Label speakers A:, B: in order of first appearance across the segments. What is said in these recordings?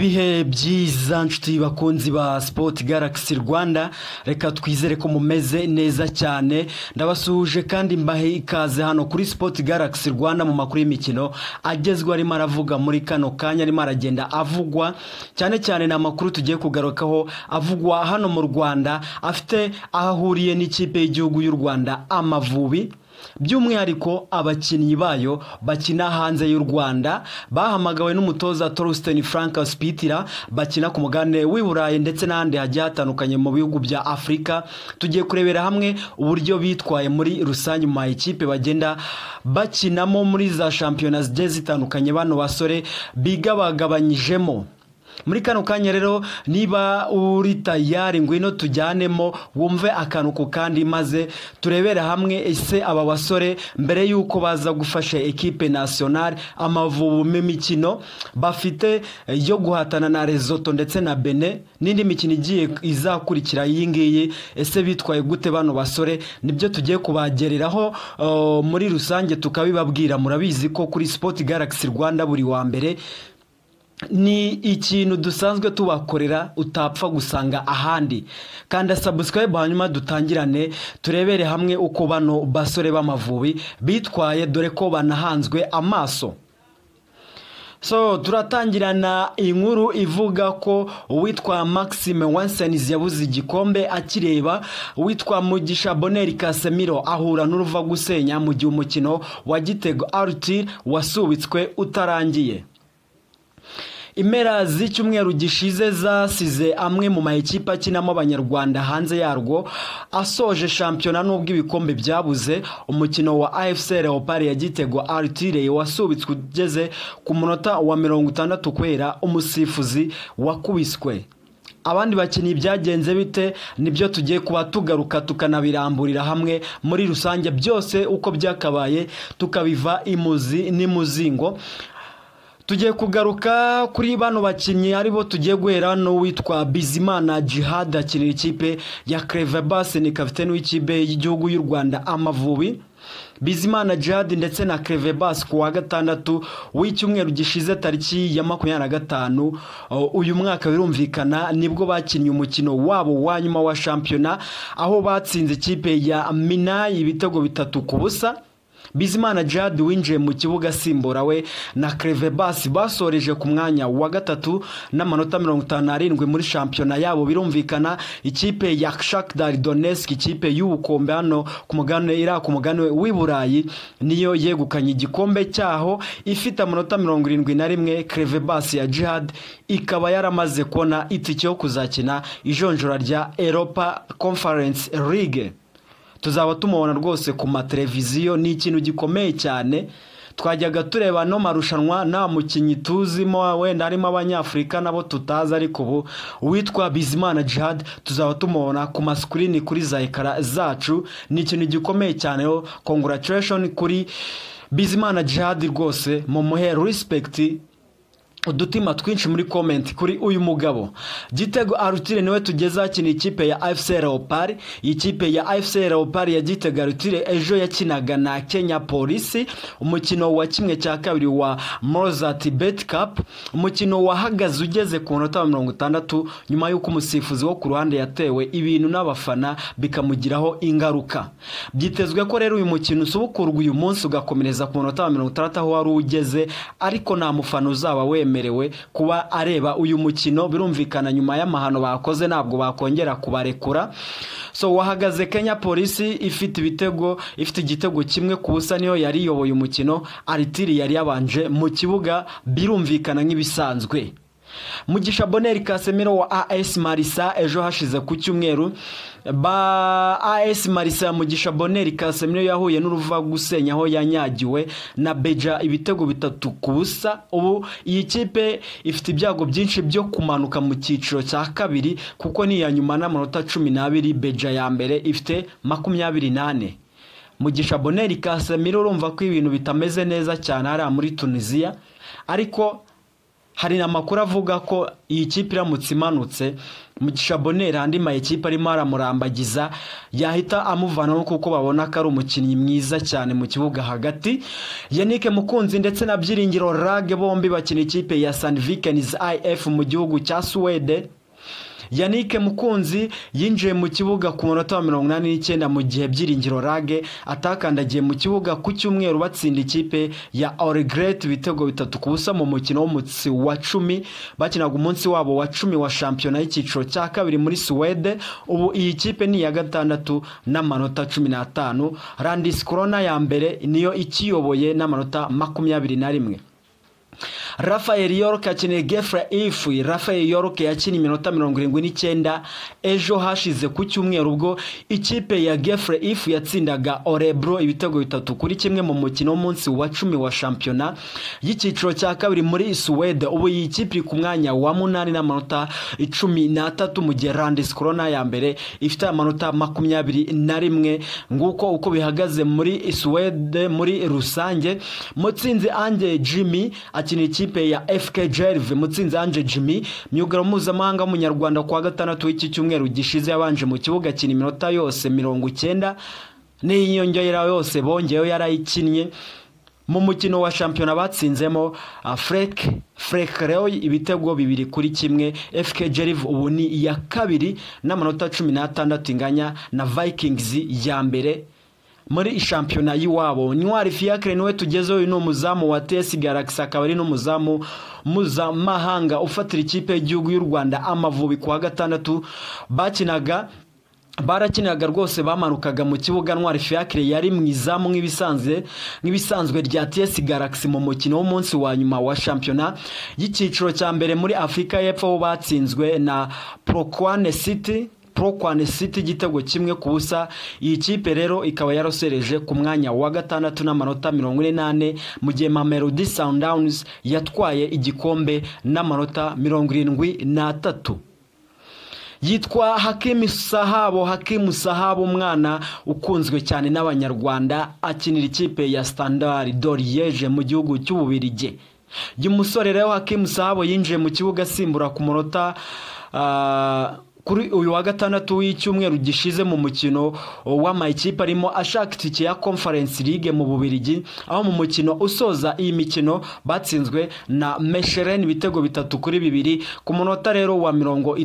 A: ibihe byiza nshuti bakunzi ba Sport Galaxy Rwanda, reka twizere ko mumeze neza cyane. Ndabasuje kandi mbahe ikaze hano kuri Sport Galaxy Rwanda mu makuru y'imikino agezwe arimo aravuga muri kano kanya, arimo aragenda avugwa cyane cyane na makuru tugiye kugarukaho avugwa hano mu Rwanda, afite ahahuriye n'ikipe y'igihugu y'u Rwanda Amavubi. By'umwihariko abakinnyi bayo bakina hanze y'u Rwanda bahamagawe n'umutoza Torsten Frank Spitira, bakina ku mugabane w'i Burayi ndetse n'ahandi hagiye hatandukanye mu bihugu bya Afrika. Tugiye kurebera hamwe uburyo bitwaye muri rusange mu ikipe bagenda bakinamo muri za shampiyona zigiye zitandukanye. Bano basore biga bagabanyijemo muri kano kanya. Rero niba uri tayari ngwino tujyanemo wumve akanuko kandi maze turebera hamwe ese aba basore mbere yuko baza gufasha equipe nationale Amavubi mu mikino bafite yo guhatana na Lesotho ndetse na Benin n'indi mikino igiye izakurikira iyi ngiyi, ese bitwaye gute bano basore? Nibyo tugiye kubagereraho muri rusange tukabibabwira. Murabizi ko kuri Sport Galaxy Rwanda buri wa mbere ni ikintu dusanzwe tubakorera utapfa gusanga ahandi. Kanda subscribe hanyuma dutangirane turebere hamwe uko bano basore b'Amavubi bitwaye, dore ko banahanzwe amaso. Turatangirana inkuru ivuga ko uwitwa Maxime Wansenis yabuze igikombe akireba. Uwitwa Mugisha Bonheur Casemiro ahura n'uruva gusenya mu gihe umukino wa Gitego Arthur wasubitswe utarangiye. Impera z'icyumweru gishize zasize amwe mu mayikipe akinamo abanyarwanda hanze yarwo asoje shampiyona n'ubwo ibikombe byabuze. Umukino wa AFC Leopards ya Gitego Arthur wasubitswe ugeze ku munota wa 60 kwera umusifuzi wakubiswe. Abandi bakinnyi byagenze bite? Nibyo tugiye kuba tugaruka tukanabiramburira hamwe muri rusange, byose uko byakabaye tukabiva imuzi n'imuzingo. Tugiye kugaruka kuri bano bakinnyi aribo tugiye guhera no witwa Bizimana Djihad akinira ikipe ya Cleverbas, ni kapiteni w'ikipe y'igihugu y'u Rwanda Amavubi. Bizimana Djihad ndetse na Cleverbas ku wa gatandatu w'icyumweru gishize tariki ya 25 uyu mwaka birumvikana nibwo bakinnye umukino wabo wa nyuma wa shampiyona, aho batsinze ikipe ya Minai ibitego 3-0. Bizimana Djihad winjiye mu kibuga simbora we na Cleverbas basoreje ku mwanya wa gatatu n'amanota 57 muri shampiyona yabo. Birumvikana ikipe ya Shakhtar Donetsk, ikipe y'ubukombe hano ku mugabane w'i Burayi, niyo yegukanye igikombe cyaho ifite amanota 71. Cleverbas ya Djihad ikaba yaramaze kubona itike yo kuzakina ijonjora rya Europa Conference League. Tuzaba tumubona rwose ku mateleviziyo, ni ikintu gikomeye cyane. Twajyaga tureba no marushanwa nta mukinnyi tuzimo, wenda harimo abanyafrika nabo tutazi, ariko ubu uwitwa Bizimana Djihad tuzaba tumubona ku mascreen kuri za ekara zacu. Ni ikintu gikomeye cyane. Congratulations kuri Bizimana Djihad, rwose mu muhe respect udutima twinshi muri comment kuri uyu mugabo. Gitego Arthur niwe tugeza akina ikipe ya AFC Leopards. Ikipe ya AFC Leopards ya Gitego Arthur ejo yakinaga na Kenya Police umukino wa kimwe cya kabiri wa Mozart Bet Cup. Umukino wahagaze ugeze ku nota 60 nyuma y'uko umusifuzi wo ku ruhande yatewe ibintu n'abafana bikamugiraho ingaruka. Byitezwe ko rero uyu mukino usubukurwa uyu munsi ugakomereza ku nota 60 aho wari ugeze, ariko nta mufana uzaba wemerewe kuba areba uyu mukino. Birumvikana nyuma y'amahano bakoze ntabwo bakongera kubarekura. Wahagaze Kenya Police ifite igitego 1-0 niyo yari yoboye umukino. Arthur yari yabanje mu kibuga birumvikana nk'ibisanzwe. Mugisha Bonheur Casemiro wa AS Marisa ejo hashize ku cyumweru AS Marisa Mugisha Bonheur Casemiro yahuye n'uruva gusenya aho yanyagiwe na Beja ibitego 3-0. Ubu iyi kipe ifite ibyago byinshi byo kumanuka mu cyiciro cya kabiri kuko ni ya nyuma n'amanota 12. Beja ya mbere ifite 28. Mugisha Bonheur Casemiro urumva ko ibintu bitameze neza cyane ari muri Tunisia, ariko hari amakuru avuga ko iyi kipe iramutse imanutse Mugisha Bonheur andi mayikipe arimo aramurambagiza yahita amuvana kuko babona ko ari umukinnyi mwiza cyane mu kibuga hagati. Yannick Mukunzi ndetse na Byiringiro Rage bombi bakina ikipe ya Sandvikens IF mu gihugu cya Sweden. Yannick Mukunzi yinjiye mu kibuga ku munota wa 89 mu gihe Byiringiro Rage atakandagiye mu kibuga ku cyumweru batsinda ikipe ya Orgret ibitego 3-0 mu mukino w'umutsi wa 10 bakinaga umunsi wabo wa 10 wa shampiyona y'ikiciro cya kabiri muri Sweden. Ubu iyi kipe ni ya gatandatu n'amanota 15. Randis Corona ya mbere niyo ikiyoboye n'amanota 21. Rafael York akiniye Gefre If. Rafael York yakiniye iminota 79 ejo hashize ku cyumweru ubwo ikipe ya Gefre If yatsindaga Orebro ibitego 3-1 mu mukino w'umunsi wa 10 wa shampiyona y'ikiciro cya kabiri muri Sweden. Ubu iyi kipe ku mwanya wa 8 n'amanota 13 mu gihe Randis Corona ya mbere ifite amanota 21. nguko uko bihagaze muri Sweden muri rusange. Mutsinzi Ange Jimmy akiniye ikipe ya FK Jerve. Mutsinzi Ange Jimmy myugaro mpuzamahanga w'umunyarwanda kwa gatandatu w'iki cyumweru gishize yabanje mu kibuga kina iminota yose 90 n'iyongera yose bongeyeho yarayikinnye mu mukino wa shampiyona batsinzemo Frek Roy ibitego 2-1. FK Jerve ubu ni iya kabiri n'amanota 16 inganya na Vikings ya mbere muri shampiyona yiwabo. Ntwari Fiacre niwe tugezeho uyu umuzamu wa TS Galaxy akaba ari n'umuzamu mpuzamahanga ufatira ikipe y'igihugu y'u Rwanda Amavubi kwa gatandatu barakinaga rwose bamanukaga mu kibuga. Ntwari Fiacre yari mwizamu nk'ibisanzwe rya TS Galaxy mu mukino w'umunsi wa nyuma wa shampiyona y'ikiciro cya mbere muri Afrika y'Epfo batsinzwe na Proquane City igitego 1-0. Iyi kipe rero ikaba yarosereje ku mwanya wa gatandatu n'amanota 48 mu gihe Mamelodi Sundowns yatwaye igikombe n'amanota 73. Yitwa Hakim Sahabo umwana ukunzwe cyane n'abanyarwanda akinira ikipe ya Standard de Liège mu gihugu cy'Ububiligi. Uyu musore rero Hakim Sahabo yinjiye mu kibuga asimbura ku munota kuri uyu wa gatandatu w'icyumweru gishize mu mukino w'amayikipe arimo ashaka itike ya Conference League mu Bubiligi, aho mu mukino usoza iyi mikino batsinzwe na Mechelen ibitego 3-2 ku munota rero wa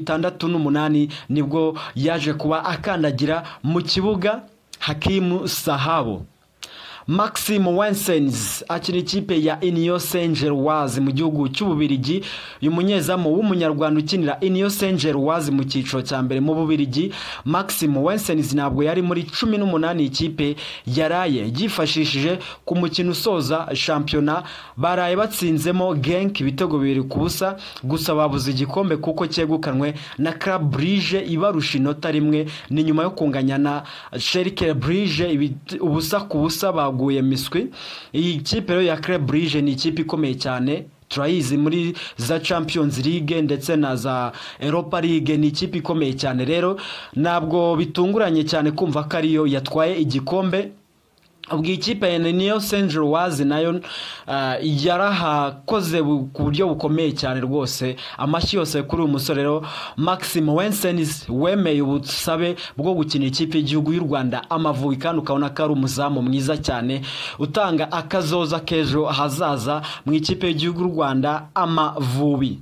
A: 68 nibwo yaje kuba akandagira mu kibuga. Hakim Sahabo. Maxime Wensens akina ikipe ya Union Saint-Gilloise mu gihugu cy'Ububiligi. Uyu munyezamu w'umunyarwanda ukinira Union Saint-Gilloise mu cyiciro cya mbere mu Bubiligi. Maxime Wensens ntabwo yari muri 18 ikipe yaraye yifashishije ku mukino usoza shampiyona. Baraye batsinzemo Genk ibitego 2-0 gusa babuze igikombe kuko cyegukanwe na Club Brugge ibarusha inota rimwe ni nyuma yo kunganya na Cercle Brugge ubusa ku busa baguye miswi. Iyi kipe rero ya Club Brugge ni ikipe ikomeye cyane, turayizi muri za Champions League ndetse na za Europa League, ni ikipe ikomeye cyane. Rero ntabwo bitunguranye cyane kumva ko ariyo yatwaye igikombe. Ubwo ikipe ya Union Saint-Gilloise nayo yarahakoze ku buryo bukomeye cyane rwose. Amashyi yose kuri uyu musore rero Maxime Wensens wemeye ubusabe bwo gukina ikipe y'igihugu y'u Rwanda Amavubi, kandi ukabona ko ari umuzamu mwiza cyane utanga akazoza kejo hazaza mu ikipe y'igihugu y'u Rwanda Amavubi.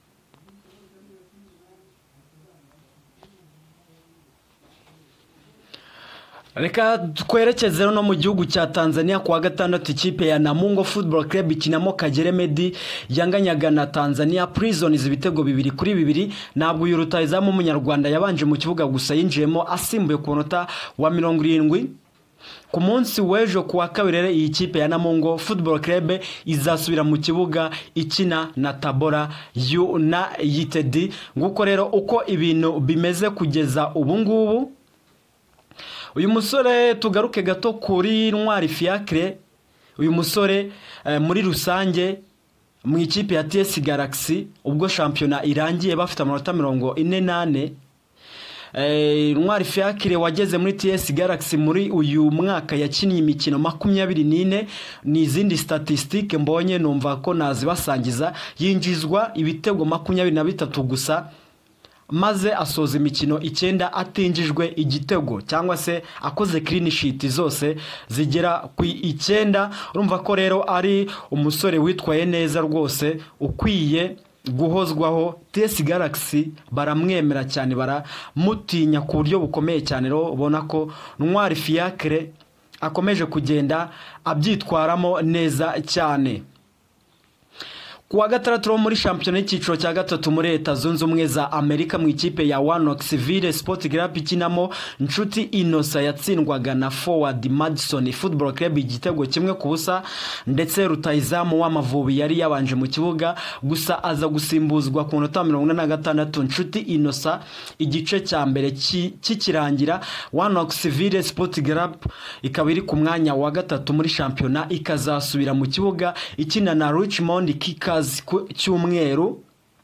A: Reka twerekeze no mu gihugu cya Tanzania kwa gatandatu ikipe ya Namungo Football Club ikinamo Kagere Medi yanganyaga na Tanzania Prisons ibitego 2-2. Ntabwo uyu rutayizamu umunyarwanda yabanje mu kibuga gusa yinjiyemo asimbuye ku munota wa 70. Ku munsi w'ejo kuwa kabiri iyi kipe ya Namungo Football Club izasubira mu kibuga ikina na Tabora United. Nguko rero uko ibintu bimeze kugeza ubu ngubu. Uyu musore tugaruke gato kuri Ntwari Fiacre. Uyu musore muri rusange mu ikipe ya TS Galaxy ubwo shampiyona irangiye bafite amanota 48. Ntwari Fiacre wageze muri TS Galaxy muri uyu mwaka yakinnye imikino 24 n'izindi statistique mbonye numva ko nazibasangiza. Yinjizwa ibitego 23 gusa maze asoza imikino 9 atinjijwe igitego cyangwa se akoze clean sheet zose zigera ku 9. Urumva ko rero ari umusore witwaye neza rwose ukwiye guhozwaho. TS Galaxy baramwemera cyane, baramutinya ku buryo bukomeye cyane. Rero ubona ko Ntwari Fiacre akomeje kugenda abyitwaramo neza cyane. Kuwa gatandatu muri shampiyona y'ikiciro cya gatatu muri Leta Zunze Ubumwe za Amerika mu ikipe ya Knoxville Sport Club ikinamo Nshuti Innocent yatsindwaga na Forward Madison Football Club igitego 1-0, ndetse rutayizamu w'Amavubi yari yabanje mu kibuga gusa aza gusimbuzwa ku minota 46. Nshuti Innocent igice cya mbere kikirangira Knoxville Sport Club ikaba iri ku mwanya wa gatatu muri shampiyona, ikazasubira mu kibuga ikina na Richmond Kickers cyumweru.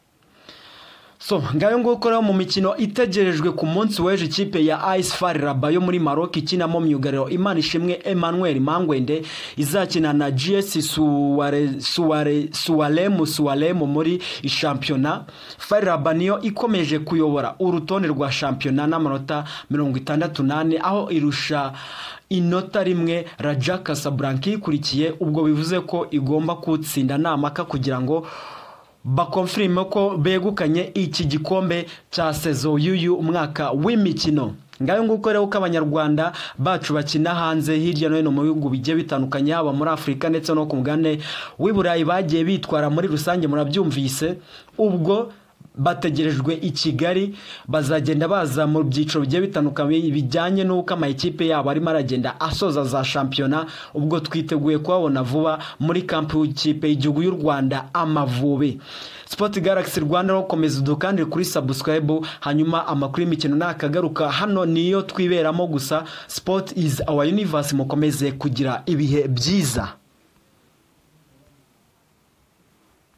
A: Ngayo nguko rero mu mikino itegerejwe ku munsi w'ejo ikipe ya Ice Far Rabat yo muri Maroc ikinamo myugariro Imanishimwe Emmanuel Mangwende izakina na GS Sualem muri shampiyona. Far Rabat niyo ikomeje kuyobora urutonde rwa shampiyona n'amanota 68 aho irusha inota rimwe Raja Casablanca ikurikiye. Ubwo bivuze ko igomba kutsinda namaka kugira ngo bakonfirme ko begukanye iki gikombe cya sezo y'uyu umwaka w'imikino. Ngayo nguko rero ko abanyarwanda bacu bakina hanze hirya no hino mu bihugu bigiye bitandukanye haba muri Afrika ndetse no ku mugabane w'Iburayi bagiye bitwara muri rusange murabyumvise. Ubwo bategerejwe i Kigali, bazagenda baza mu byiciro bigiye bitandukanye bijyanye n'uko amakipe yabo arimo aragenda asoza za shampiyona. Ubwo twiteguye kubabona vuba muri kampu y'ikipe y'igihugu y'u Rwanda Amavubi. Sport Galaxy Rwanda rokomeza dukandire kuri subscribe, hanyuma amakuru y'imikino nakagaruka hano niyo twiberamo gusa. Sport is our universe, mukomeze kugira ibihe byiza.